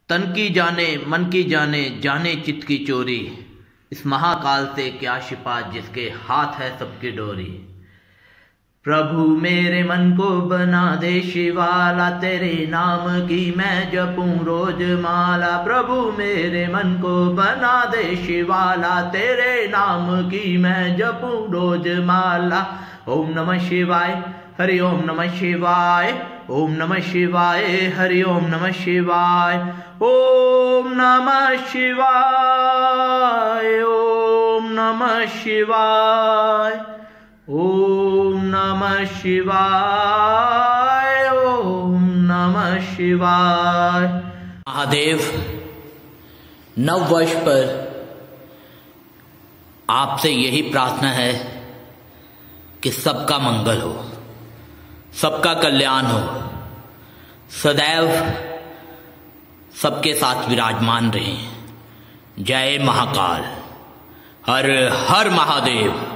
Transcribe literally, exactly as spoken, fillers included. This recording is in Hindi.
तन की जाने मन की जाने जाने चित्त की चोरी, इस महाकाल से क्या शिपा जिसके हाथ है सबकी डोरी। प्रभु मेरे मन को बना दे शिवाला, तेरे नाम की मैं जपूं रोज माला। प्रभु मेरे मन को बना दे शिवाला, तेरे नाम की मैं जपूं रोज माला। ओम नमः शिवाय, हरि ओम नमः शिवाय, ओम नमः शिवाय, हरि ओम नमः शिवाय, ओम नमः शिवाय, ओम नमः शिवाय, ओम नमः शिवाय, ओम नमः शिवाय। महादेव, नव वर्ष पर आपसे यही प्रार्थना है कि सबका मंगल हो, सबका कल्याण हो, सदैव सबके साथ विराजमान रहें। जय महाकाल, हर हर महादेव।